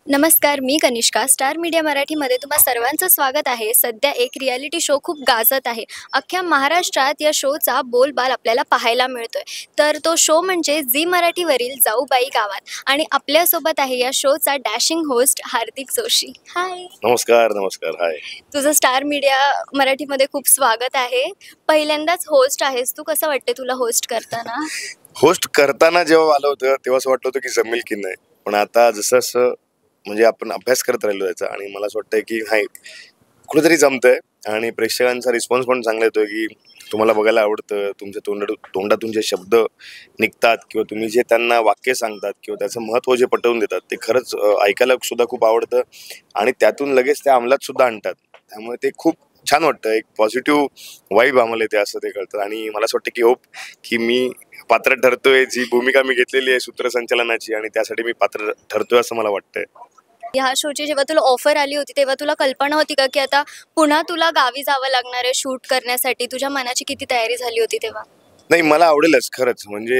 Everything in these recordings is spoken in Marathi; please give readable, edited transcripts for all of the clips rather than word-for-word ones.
नमस्कार, मी कनिष्का. स्टार मीडिया मराठीमध्ये तुम्हा सर्वांचं स्वागत आहे. सध्या एक रियालिटी शो खूप गाजत आहे. अख्ख्या महाराष्ट्रात या शोचा बोलबाल आपल्याला पाहायला मिळतोय. तर तो शो म्हणजे झी मराठीवरील जाऊबाई गावात आणि आपल्यासोबत आहे या शोचा dashing host Hardik Joshi. Hi! नमस्कार, नमस्कार. हाय. तुझं स्टार मीडिया मराठीमध्ये खूप स्वागत आहे. पहिल्यांदाच होस्ट आहेस तू. कसं वाटतंय तुला होस्ट करताना? होस्ट करताना जेव्हा आलं होतं, तेव्हा असं वाटलं होतं की जमेल की नाही. पण आता जसं-जसं म्हणजे आपण अभ्यास करत राहिलो याचा आणि मला असं वाटतंय की नाही, कुठेतरी जमतंय आणि प्रेक्षकांचा रिस्पॉन्स पण चांगला येतोय की तुम्हाला बघायला आवडतं. तुमच्या तोंडातून जे शब्द निघतात किंवा तुम्ही जे त्यांना वाक्य सांगतात किंवा त्याचं महत्त्व जे पटवून देतात, ते खरंच ऐकायला सुद्धा खूप आवडतं आणि त्यातून लगेच ते अंमलात सुद्धा आणतात. त्यामुळे ते खूप छान वाटतं. एक पॉझिटिव्ह वाइब आम्हाला येते असं ते कळतं आणि मला असं वाटतं की होप की मी पात्र ठरतोय, जी भूमिका मी घेतलेली आहे सूत्रसंचालनाची आणि त्यासाठी मी पात्र ठरतोय असं मला वाटतंय. ह्या शोची जेव्हा तुला ऑफर आली होती, तेव्हा तुला कल्पना होती का, की आता पुन्हा तुला गावी जावं लागणार आहे शूट करण्यासाठी? तुझ्या मनाची किती तयारी झाली होती तेव्हा? नाही, मला आवडेलच खरंच. म्हणजे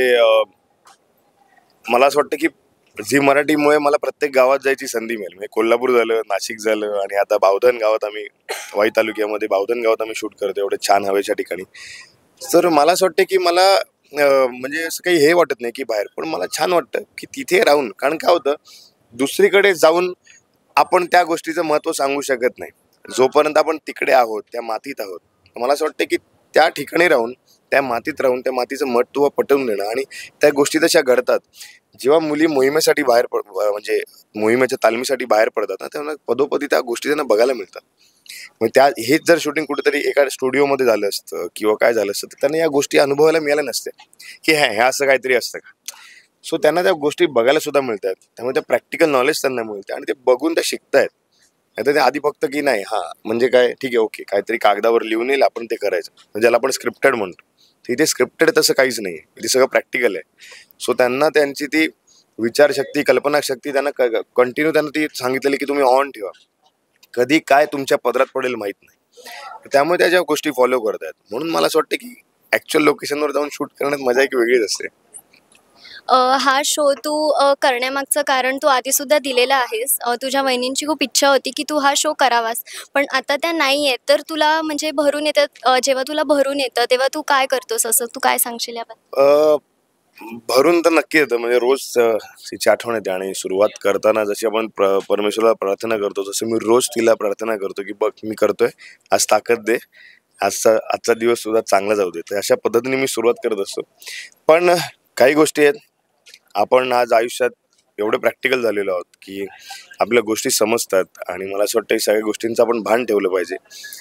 मला असं वाटतं की झी मराठीमुळे मला प्रत्येक गावात जायची संधी मिळेल. म्हणजे कोल्हापूर झालं, नाशिक झालं आणि आता बावधन गावात आम्ही वाई तालुक्यामध्ये बावधन गावात आम्ही शूट करतो एवढ्या छान हवेच्या ठिकाणी. तर मला असं वाटतं की मला म्हणजे असं काही हे वाटत नाही की बाहेर, पण मला छान वाटतं की तिथे राहून. कारण काय होतं, दुसरीकडे जाऊन आपण त्या गोष्टीचं महत्त्व सांगू शकत नाही. जोपर्यंत आपण तिकडे आहोत, त्या मातीत आहोत. मला असं वाटतं की त्या ठिकाणी राहून, त्या मातीत राहून, त्या मातीचं महत्त्व पटवून देणं आणि त्या गोष्टी तशा घडतात. जेव्हा मुली मोहिमेसाठी म्हणजे मोहिमेच्या तालमीसाठी बाहेर पडतात ना, तेव्हा पदोपदी त्या गोष्टी त्यांना बघायला मिळतात. मग हेच जर शूटिंग कुठेतरी एका स्टुडिओमध्ये झालं असतं किंवा काय झालं असतं, तर त्यांना या गोष्टी अनुभवायला मिळाल्या नसत्या, की हे असं काहीतरी असतं का? सो त्यांना त्या गोष्टी बघायला सुद्धा मिळतात. त्यामुळे त्या प्रॅक्टिकल नॉलेज त्यांना मिळते आणि ते बघून ते शिकतायत. नाहीतर ते आधी फक्त की नाही म्हणजे काय ठीक आहे, ओके, काहीतरी कागदावर लिहून येईल, आपण ते करायचं. म्हणजे ज्याला आपण स्क्रिप्टेड म्हणतो. तर इथे स्क्रिप्टेड तसं काहीच नाहीये. इथे सगळं प्रॅक्टिकल आहे. सो त्यांना त्यांची ती विचारशक्ती, कल्पनाशक्ती त्यांना कंटिन्यू त्यांना ती सांगितलेली की तुम्ही ऑन ठेवा. कधी काय तुमच्या पदरात पडेल माहीत नाही. त्यामुळे त्या ज्या गोष्टी फॉलो करतायत. म्हणून मला असं वाटतं की ॲक्चुअल लोकेशनवर जाऊन शूट करण्यात मजा एक वेगळीच असते. हा शो तू करण्यामागचं कारण तू आधीसुद्धा दिलेलं आहेस. तुझ्या वहिनींची खूप इच्छा होती, की तू हा शो करावास. पण आता त्या नाही आहेत. तर तुला म्हणजे भरून येतात जेव्हा तुला भरून येतं, तेव्हा तू काय करतोस असं? तू काय सांगशील याबद्दल? अ, भरून तर नक्की येतं. म्हणजे रोज तिची आठवण येते आणि सुरुवात करताना जशी आपण परमेश्वराला प्रार्थना करतो, तसं मी रोज तिला प्रार्थना करतो, की "बघ, मी करतोय. आज ताकद दे. आजचा दिवस सुद्धा चांगला जाऊ दे." तर अशा पद्धतीने मी सुरुवात करत असतो. पण काही गोष्टी आहेत, आपण आज आयुष्यात एवढे प्रॅक्टिकल झालेलो आहोत, की आपल्या गोष्टी समजतात आणि मला असं वाटतं, सगळ्या गोष्टींचं आपण भान ठेवलं पाहिजे.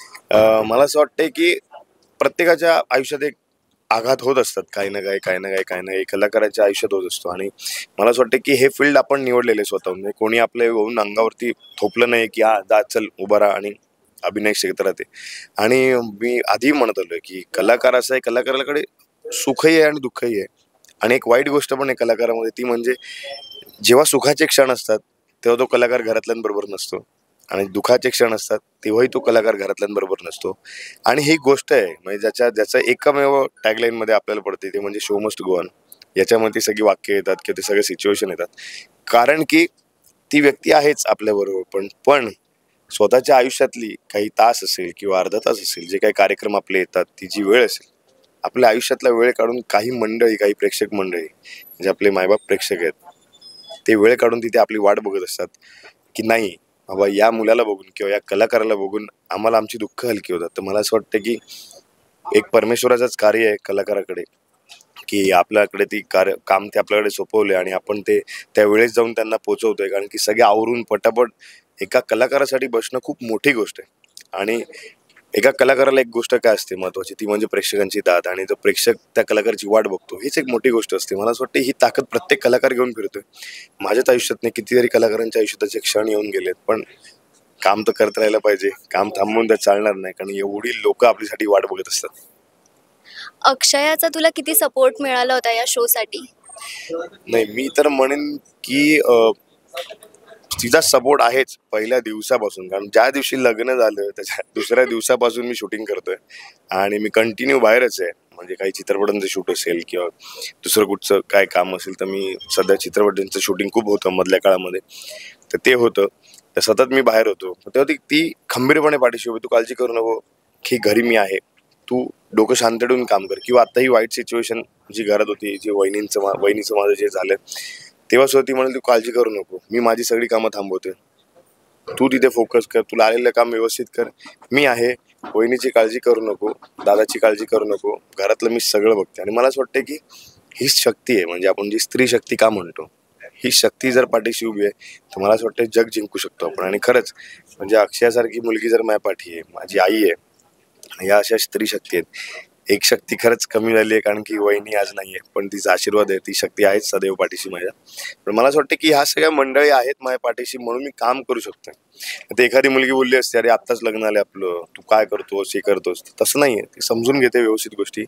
मला असं वाटतंय, की प्रत्येकाच्या आयुष्यात एक आघात होत असतात, काही ना काही, काही ना काही, काही ना काही कलाकाराच्या आयुष्यात होत असतो आणि मला असं वाटतं, की हे फील्ड आपण निवडलेलं आहे स्वतःहून. म्हणजे कोणी आपल्या होऊन अंगावरती थोपलं नाही, की जा चल उभा राहा आणि अभिनय क्षेत्रात आहे. आणि मी आधी म्हणत आलोय, की कलाकार असा आहे, कलाकाराकडे सुखही आहे आणि दुःखही आहे. आणि एक वाईट गोष्ट पण आहे कलाकारामध्ये, ती म्हणजे जेव्हा सुखाचे क्षण असतात, तेव्हा तो कलाकार घरातल्यांबरोबर नसतो आणि दुःखाचे क्षण असतात, तेव्हाही तो कलाकार घरातल्यांबरोबर नसतो. आणि ही गोष्ट आहे म्हणजे ज्याचं एकमेव टॅगलाईनमध्ये आपल्याला पडते, ते म्हणजे शो मस्ट गो ऑन. याच्यामध्ये ती सगळी वाक्य येतात किंवा ते सगळे सिच्युएशन येतात. कारण की ती व्यक्ती आहेच आपल्याबरोबर, पण स्वतःच्या आयुष्यातली काही तास असेल किंवा अर्धा तास असेल, जे काही कार्यक्रम आपले येतात, ती जी वेळ असेल, आपल्या आयुष्यातला वेळ काढून काही मंडळी, काही प्रेक्षक मंडळी, जे आपले मायबाप प्रेक्षक आहेत, ते वेळ काढून तिथे आपली वाट बघत असतात, की नाही बाबा, या मुलाला बघून किंवा या कलाकाराला बघून आम्हाला आमची दुःख हलकी होतात. तर मला असं वाटतं, की एक परमेश्वराचंच कार्य आहे कलाकाराकडे, की आपल्याकडे ती काम ते आपल्याकडे सोपवले आणि आपण ते त्यावेळेस जाऊन त्यांना पोहोचवतोय. कारण की सगळे आवरून पटापट एका कलाकारासाठी बसणं खूप मोठी गोष्ट आहे आणि एका कलाकाराला एक गोष्ट काय असते महत्त्वाची, ती म्हणजे प्रेक्षकांची दाद आणि जो प्रेक्षक त्या कलाकाराची वाट बघतो, हीच एक मोठी गोष्ट असते. मला असं वाटतं ही ताकद प्रत्येक कलाकार घेऊन फिरतोय. माझ्याच आयुष्यात नाही, कितीतरी कलाकारांच्या आयुष्यात असे क्षण येऊन गेलेत. पण काम तर करत राहायला पाहिजे. काम थांबवून तर चालणार नाही. कारण एवढी लोकं आपल्यासाठी वाट बघत असतात. अक्षयाचा तुला किती सपोर्ट मिळाला होता या शोसाठी? नाही, मी तर म्हणेन की तिचा सपोर्ट आहेच पहिल्या दिवसापासून. कारण ज्या दिवशी लग्न झालं त्याच्या दुसऱ्या दिवसापासून मी शूटिंग करतोय आणि मी कंटिन्यू बाहेरच आहे. म्हणजे काही चित्रपटांचं शूट असेल किंवा दुसरं कुठचं काय काम असेल, तर मी सध्या चित्रपटांचं शूटिंग खूप होतं मधल्या काळामध्ये. तर ते होतं. तर सतत मी बाहेर होतो, तेव्हा ती खंबीरपणे पाठीशी उभी, तू काळजी करू नको, की घरी मी आहे, तू डोकं शांत ठेवून काम कर. किंवा आता ही वाईट सिच्युएशन जी घरात होती, जी वहिनीचं माझं जे झालं, तेव्हा सुद्धा ती म्हणाली, तू काळजी करू नको, मी माझी सगळी कामं थांबवते, तू तिथे फोकस कर, तुला आलेलं काम व्यवस्थित कर, मी आहे, वहिनीची काळजी करू नको, दादाची काळजी करू नको, घरातलं मी सगळं बघते. आणि मला असं वाटतं की हीच शक्ती आहे, म्हणजे आपण जी स्त्री शक्ती का म्हणतो, ही शक्ती जर पाठीशी उभी आहे तर मला असं वाटतं जग जिंकू शकतो आपण. आणि खरंच म्हणजे अक्षयासारखी मुलगी जर माझ्या पाठी आहे, माझी आई आहे, या अशा स्त्री शक्ती आहेत. एक शक्ती खरंच कमी झाली आहे, कारण की वहिनी आज नाहीये, पण तिचा आशीर्वाद आहे, ती शक्ती आहेच सदैव पाठीशी माझ्या. पण मला असं वाटतं की ह्या सगळ्या मंडळी आहेत माझ्या पाठीशी म्हणून मी काम करू शकतो. आता एखादी मुलगी बोलली असते, अरे आत्ताच लग्न आले आपलं, तू काय करतोस, हे करतोस, तसं नाहीये. ती समजून घेते व्यवस्थित गोष्टी.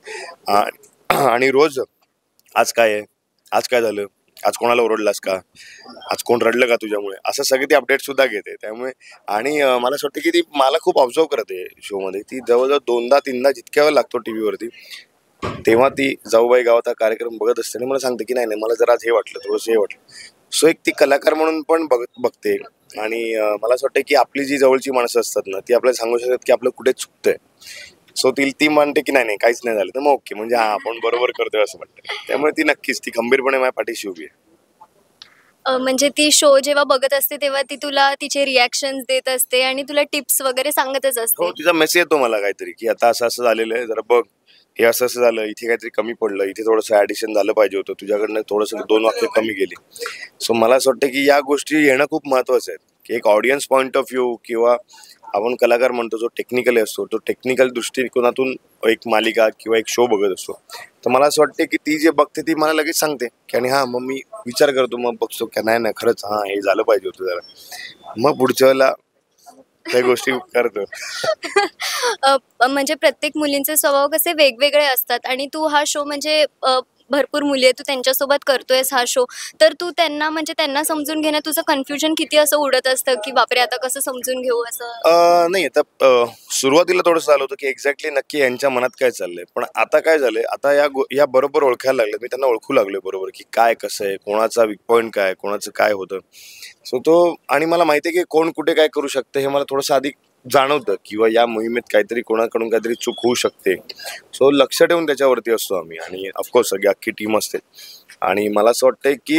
आणि रोज आज काय आहे, आज काय झालं, आज कोणाला ओरडलास का, आज कोण रडलं का तुझ्यामुळे, असं सगळे ती अपडेट सुद्धा घेते. त्यामुळे आणि मला असं वाटतं की ती मला खूप ऑब्झर्व करते शो मध्ये. ती जवळजवळ 2दा-3दा जितक्या वेळ लागतो टीव्हीवरती, तेव्हा ती जाऊबाई गावात हा कार्यक्रम बघत असते आणि मला सांगते की नाही नाही, मला जरा आज हे वाटलं, थोडंसं हे वाटलं. सो एक ती कलाकार म्हणून पण बघते. आणि मला असं वाटतं की आपली जी जवळची माणसं असतात ना, ती आपल्याला सांगू शकतात की आपलं कुठे चुकतंय. सो ती म्हणते की नाही नाही, काहीच नाही झालं, तर मग ओके, म्हणजे हा आपण बरोबर करतोय असं वाटतं. त्यामुळे ती नक्कीच ती खंबीरपणे माझ्या पाठीशी उभी आहे. म्हणजे ती शो जेव्हा बघत असते तेव्हा ती तुला तिचे रिॲक्शन्स देत असते आणि तुला टिप्स वगैरे सांगतच हो, असते. तिचा मेसेज येतो मला काहीतरी, की आता असं असं झालेलं आहे, जरा बघ, हे असं असं झालं, इथे काहीतरी कमी पडलं, इथे थोडंसं ऍडिशन झालं पाहिजे होतं, तुझ्याकडनं थोडंसं 2 वाक्य कमी गेली. सो मला असं वाटतं की या गोष्टी येणं खूप महत्वाचं आहे, की एक ऑडियन्स पॉईंट ऑफ व्ह्यू किंवा आपण कलाकार म्हणतो जो टेक्निकली असतो, तो टेक्निकल दृष्टिकोनातून एक मालिका किंवा एक शो बघत असतो. तर मला असं वाटतं की ती जे बघते ती मला लगेच सांगते की आणि हा मग मी विचार करतो, मग बघतो की नाही नाही, खरंच हा हे झालं पाहिजे होतं जरा, मग पुढच्या वेळेला त्या गोष्टी करतो. म्हणजे प्रत्येक मुलींचे स्वभाव कसे वेगवेगळे असतात आणि तू हा शो म्हणजे भरपूर मुली आहेत, तू त्यांच्यासोबत करतोयस हा शो. तर तू त्यांना म्हणजे त्यांना समजून घेण्यात तुझं कन्फ्युजन किती असं उडत असतं, की बापरे आता कसं समजून घेऊ असं? नाही आता सुरुवातीला थोडंसं झालं होतं की एक्झॅक्टली नक्की यांच्या मनात काय चाललंय. पण आता काय झालंय, आता या बरोबर ओळखायला लागले, मी त्यांना ओळखू लागलोय बरोबर, की काय कसं आहे, कोणाचा वीक पॉईंट काय, कोणाचं काय होतं. सो तो आणि मला माहिती आहे की कोण कुठे काय करू शकतं हे मला थोडंसं आधी जाणवतं, किंवा या मोहिमेत काहीतरी कोणाकडून काहीतरी चूक होऊ शकते. सो लक्ष ठेवून त्याच्यावरती असतो आम्ही. आणि ऑफकोर्स सगळी अख्खी टीम असते. आणि मला असं वाटतंय की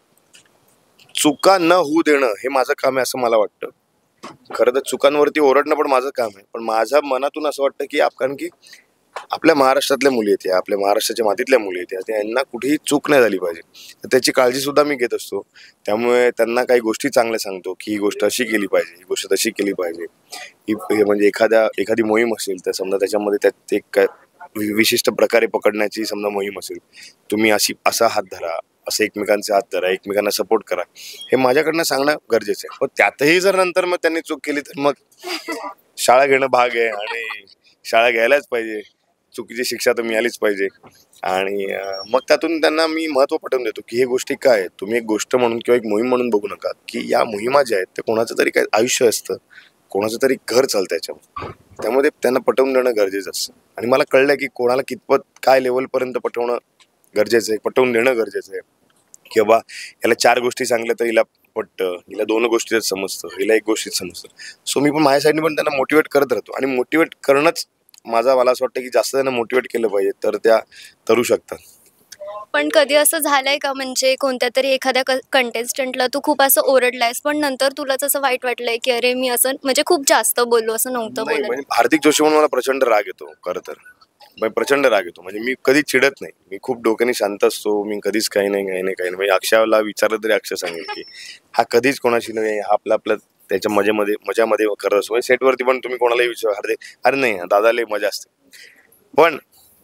चुका न होऊ देणं हे माझं काम आहे असं मला वाटतं. खरं तर चुकांवरती ओरडणं पण माझं काम आहे, पण माझ्या मनातून असं वाटतं की कारण की आपल्या महाराष्ट्रातल्या मुली आहेत या, आपल्या महाराष्ट्राच्या मातीतल्या मुली आहेत या, त्यांना कुठेही चूक नाही झाली पाहिजे, तर त्याची काळजी सुद्धा मी घेत असतो. त्यामुळे त्यांना काही गोष्टी चांगल्या सांगतो की ही गोष्ट अशी केली पाहिजे, ही गोष्ट तशी केली पाहिजे. हे म्हणजे एखादी मोहीम असेल तर समजा त्याच्यामध्ये त्यात एक विशिष्ट प्रकारे पकडण्याची समजा मोहीम असेल, तुम्ही असा हात धरा, असं एकमेकांचे हात धरा, एकमेकांना सपोर्ट करा, हे माझ्याकडनं सांगणं गरजेचं आहे. पण त्यातही जर नंतर मग त्यांनी चूक केली तर मग शाळा घेणं भाग आहे, आणि शाळा घ्यायलाच पाहिजे, चुकीची शिक्षा तर मिळालीच पाहिजे. आणि मग त्यातून त्यांना मी महत्त्व पटवून देतो की हे गोष्टी काय आहेत, तुम्ही एक गोष्ट म्हणून किंवा एक मोहीम म्हणून बघू नका, की या मोहिमा ज्या आहेत ते कोणाचं तरी काय आयुष्य असतं, कोणाचं तरी घर चालतं याच्यावर. त्यामुळे त्यांना पटवून देणं गरजेचं असतं. आणि मला कळलं की कोणाला कितपत काय लेवलपर्यंत पटवणं गरजेचं आहे, पटवून देणं गरजेचं आहे. की बाबा याला 4 गोष्टी सांगल्या तर हिला पटतं, हिला 2 गोष्टीच समजतं, हिला 1 गोष्टीत समजतं. सो मी पण माझ्या साईडने पण त्यांना मोटिवेट करत राहतो. आणि मोटिवेट करणंच मला असं वाटतं की जास्त त्यांना मोटिवेट केलं पाहिजे, तर त्या करू शकतात. पण कधी असं झालंय का म्हणजे कोणत्यातरी एखाद्या कंटेस्टंटला तू खूप असं ओरडलायस, पण नंतर तुलाच असं वाईट वाटलंय, की अरे मी असं म्हणजे खूप जास्त बोललो, असं नव्हतं नाही, बोलायला? म्हणजे हार्दिक जोशी म्हणून मला प्रचंड राग येतो खरं तर. प्रचंड राग येतो. म्हणजे मी कधी चिडत नाही. मी खूप डोक्याने शांत असतो. मी कधीच काही नाही, काही नाही, काही नाही. म्हणजे अक्षयला विचारलं तरी अक्षय सांगेल, की हा कधीच कोणाशी नाही, हा आपला त्याच्या मजामध्ये करत असतो. म्हणजे सेटवरती पण तुम्ही कोणालाही विचारा, हार्दिक, अरे नाही दादा लय मजा असते. पण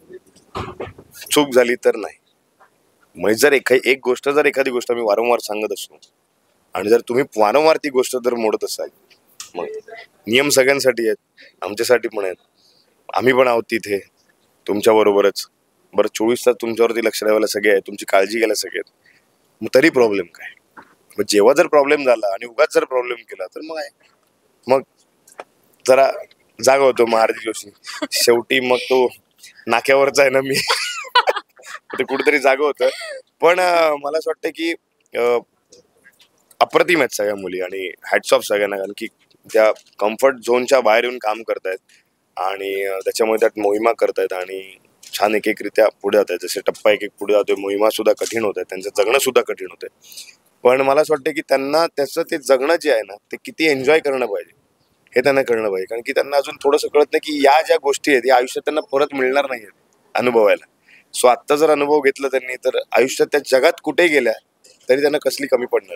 चूक झाली तर नाही. म्हणजे जर एखादी गोष्ट मी वारंवार सांगत असतो, आणि जर तुम्ही वारंवार ती गोष्ट जर मोडत असाल, मग नियम सगळ्यांसाठी आहेत, आमच्यासाठी पण आहेत. आम्ही पण आहोत तिथे तुमच्याबरोबरच. बरं 24 तास तुमच्यावरती लक्ष ठेवायला सगळे आहेत, तुमची काळजी घ्यायला सगळे आहेत. मग तरी प्रॉब्लेम काय? मग जेव्हा जर प्रॉब्लेम झाला आणि उगाच जर प्रॉब्लेम केला तर मग आहे. मग जरा जागा होतो मग हार्दिक जोशी. शेवटी मग तो नाक्यावरचा आहे ना मी. ते कुठेतरी जागा होतं. पण मला असं वाटतं की अप्रतिम आहेत सगळ्या मुली आणि हॅट्स ऑफ सगळ्यांना, कारण की त्या कम्फर्ट झोनच्या बाहेर येऊन काम करतायत आणि त्याच्यामुळे त्यात मोहिमा करतायत आणि छान एक एकरित्या पुढे जात आहेत. जसे टप्पा एक एक पुढे जातोय, मोहिमा सुद्धा कठीण होत आहे, त्यांचं जगणं सुद्धा कठीण होतंय. पण मला असं वाटतं की त्यांना त्याचं ते जगणं जे आहे ना ते किती एन्जॉय करणं पाहिजे हे त्यांना कळलं पाहिजे, कारण की त्यांना अजून थोडंसं कळत नाही की या ज्या गोष्टी आहेत या आयुष्यात त्यांना परत मिळणार नाही आहेत अनुभवायला. सो आत्ता जर अनुभव घेतला त्यांनी तर आयुष्यात त्या जगात कुठे गेल्या तरी त्यांना कसली कमी पडणार.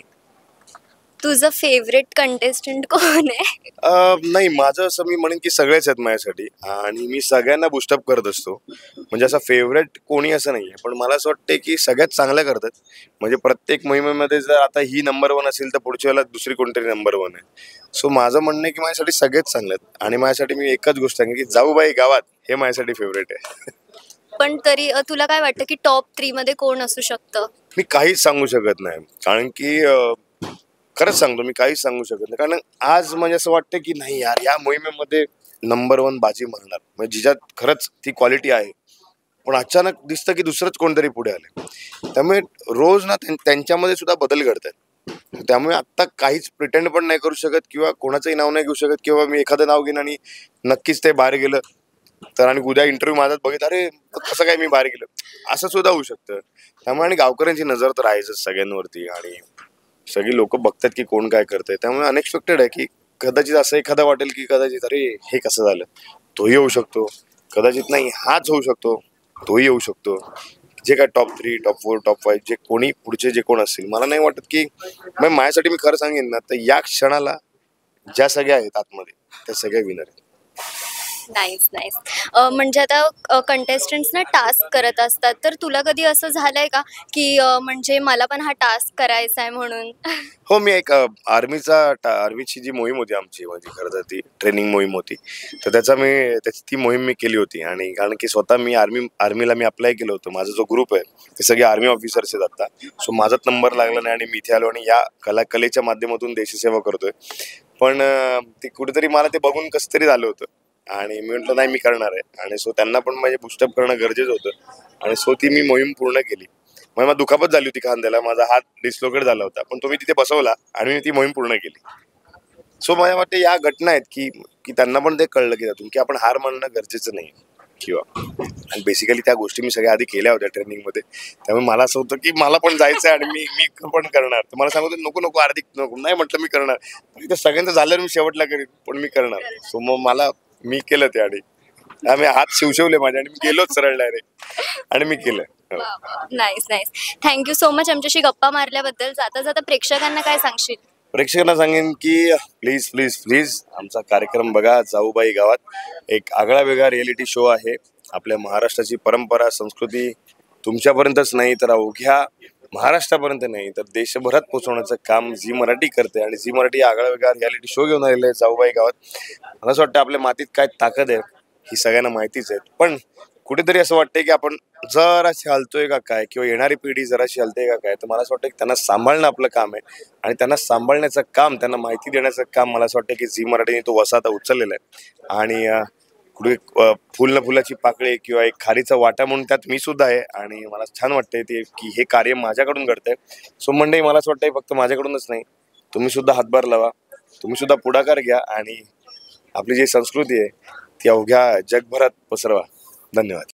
तुझं फेवरेट कंटेस्टंट कोण आहे? नाही, माझं असं मी म्हणेन की सगळेच आहेत माझ्यासाठी आणि मी सगळ्यांना बुस्टअप करत असतो. म्हणजे असं फेवरेट कोणी असं नाही आहे, पण मला असं वाटते की सगळ्यात चांगल्या करतात. म्हणजे प्रत्येक मोहिमेमध्ये जर आता ही नंबर 1 असेल तर पुढच्या वेळेला दुसरी कोणतरी नंबर 1 आहे. सो माझं म्हणणं आहे की माझ्यासाठी सगळेच चांगले आहेत आणि माझ्यासाठी मी एकच गोष्ट सांगेन की जाऊबाई गावात हे माझ्यासाठी फेवरेट आहे. पण तरी तुला काय वाटतं की टॉप 3 मध्ये कोण असू शकतं? मी काहीच सांगू शकत नाही, कारण की खरंच सांगतो मी काहीच सांगू शकत नाही, कारण आज म्हणजे असं वाटतं की नाही यार या मोहिमेमध्ये नंबर 1 बाजी मारणार म्हणजे जिच्यात खरंच ती क्वालिटी आहे, पण अचानक दिसतं की दुसरंच कोणतरी पुढे आले. त्यामुळे रोज ना त्यांच्यामध्ये सुद्धा बदल घडतात. त्यामुळे आत्ता काहीच प्रिटेंड पण नाही करू शकत किंवा कोणाचंही नाव नाही घेऊ शकत किंवा मी एखादं नाव घेईन आणि नक्कीच ते बाहेर गेलं तर आणि उद्या इंटरव्ह्यू माझ्यात बघित अरे कसं काय मी बाहेर गेलो, असं सुद्धा होऊ शकतं. त्यामुळे आणि गावकऱ्यांची नजर तर आहेच सगळ्यांवरती आणि सगळी लोक बघतात की कोण काय करतंय. त्यामुळे अनएक्सपेक्टेड आहे की कदाचित असं एखादा वाटेल की कदाचित अरे हे कसं झालं, तोही होऊ शकतो. कदाचित नाही हाच होऊ शकतो, तोही येऊ शकतो. जे काय टॉप 3 टॉप 4 टॉप 5 जे कोणी पुढचे जे कोण असतील मला नाही वाटत की माझ्यासाठी मी खरं सांगेन ना तर या क्षणाला ज्या सगळ्या आहेत आतमध्ये त्या सगळ्या विनर आहेत. Nice, nice. म्हणजे आता कंटेस्टंट्स ना टास्क करत असतात, तर तुला कधी असं झालंय का, की म्हणजे मला पण हा टास्क करायचा आहे म्हणून? हो, मी एक आर्मीची जी मोहीम होती आमची, म्हणजे खरं तर ती ट्रेनिंग मोहीम होती. तर ती मोहीम मी केली होती आणि कारण की स्वतः मी आर्मीला मी अप्लाय केलं होतं. माझा जो ग्रुप आहे ते सगळे आर्मी ऑफिसर्स आहेत आता. सो माझाच नंबर लागला नाही आणि मी इथे आलो आणि या कलेच्या माध्यमातून देशसेवा करतोय. पण ते कुठेतरी मला ते बघून कसं तरी झालं होतं आणि मी म्हटलं नाही मी करणार आहे आणि सो त्यांना पण म्हणजे बुस्टअप करणं गरजेचं होतं आणि सो ती मी मोहीम पूर्ण केली. मग मला दुखापत झाली होती खांद्याला, माझा हात डिस्लोकेट झाला होता, पण तो मी तिथे बसवला आणि मी ती मोहीम पूर्ण केली. सो मला वाटतं या घटना आहेत की की त्यांना पण ते कळलं की त्यातून की आपण हार मानणं गरजेचं नाही किंवा आणि बेसिकली त्या गोष्टी मी सगळ्या आधी केल्या होत्या ट्रेनिंगमध्ये. त्यामुळे मला असं होतं की मला पण जायचं आहे आणि मी मी पण करणार. तर मला सांगतो नको नको हार्दिक नको, नाही म्हटलं मी करणार. इथं सगळ्यांचं झालं मी शेवटला करीन पण मी करणार. सो मग मी केलं ते आणि आम्ही हात शिवशिवले माझे आणि मी गेलोच सरळ डायरेक्ट आणि मी केलं. हो. Nice, nice. Thank you so much आमच्याशी गप्पा मारल्याबद्दल. जाता जाता प्रेक्षकांना काय सांगशील? प्रेक्षकांना सांगेन की प्लीज प्लीज प्लीज आमचा कार्यक्रम बघा. जाऊबाई गावात एक आगळा वेगळा रियालिटी शो आहे. आपल्या महाराष्ट्राची परंपरा संस्कृती तुमच्यापर्यंतच नाही तर अवघ्या महाराष्ट्रापर्यंत नाही तर देशभरात पोहोचवण्याचं काम झी मराठी करते आणि झी मराठी आगळा वेगळा रियालिटी शो घेऊन आलेला आहे जाऊबाई गावात. मला असं वाटतं आपल्या मातीत काय ताकद आहे ही सगळ्यांना माहितीच आहे, पण कुठेतरी असं वाटतंय की आपण जराशी हलतोय का काय किंवा येणारी पिढी जराशी हलते का काय. तर मला असं वाटतं की त्यांना सांभाळणं आपलं काम आहे आणि त्यांना सांभाळण्याचं काम, त्यांना माहिती देण्याचं काम मला असं वाटतं की झी मराठीने तो वसा आता उचललेला आहे आणि कुठे फुल न फुलाची पाकळी किंवा एक खारीचा वाटा म्हणून त्यात मी सुद्धा आहे आणि मला छान वाटतंय ते की हे कार्य माझ्याकडून घडतंय. सो मंडळी मला असं वाटतंय फक्त माझ्याकडूनच नाही, तुम्ही सुद्धा हातभार लावा, तुम्ही सुद्धा पुढाकार घ्या आणि आपली जी संस्कृती आहे ती अवघ्या जगभरात पसरवा. धन्यवाद.